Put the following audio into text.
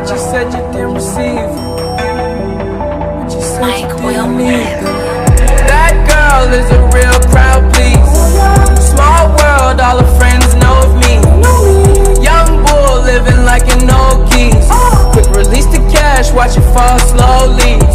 but you said you didn't receive. But you said you didn't need them. That girl is a real crowd, please. Small world, all her friends know of me. Young bull living like an old geese. Quick release the cash, watch it fall slowly.